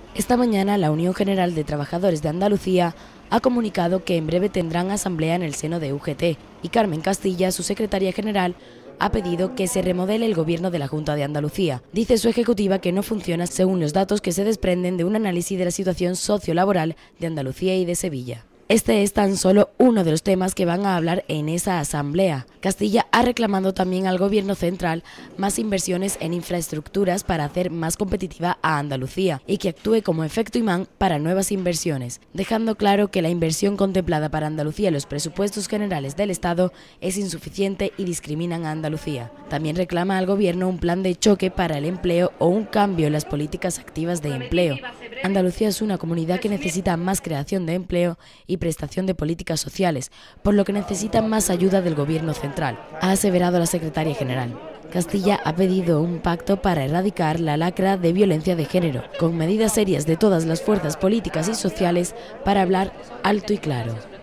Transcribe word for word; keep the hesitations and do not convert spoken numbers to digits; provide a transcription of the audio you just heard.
Esta mañana la Unión General de Trabajadores de Andalucía ha comunicado que en breve tendrán asamblea en el seno de U G T y Carmen Castilla, su secretaria general, ha pedido que se remodele el gobierno de la Junta de Andalucía. Dice su ejecutiva que no funciona según los datos que se desprenden de un análisis de la situación sociolaboral de Andalucía y de Sevilla. Este es tan solo uno de los temas que van a hablar en esa asamblea. Castilla ha reclamado también al gobierno central más inversiones en infraestructuras para hacer más competitiva a Andalucía y que actúe como efecto imán para nuevas inversiones, dejando claro que la inversión contemplada para Andalucía en los presupuestos generales del Estado es insuficiente y discriminan a Andalucía. También reclama al gobierno un plan de choque para el empleo o un cambio en las políticas activas de empleo. Andalucía es una comunidad que necesita más creación de empleo y prestación de políticas sociales, por lo que necesita más ayuda del gobierno central, ha aseverado la secretaria general. Castilla ha pedido un pacto para erradicar la lacra de violencia de género, con medidas serias de todas las fuerzas políticas y sociales para hablar alto y claro.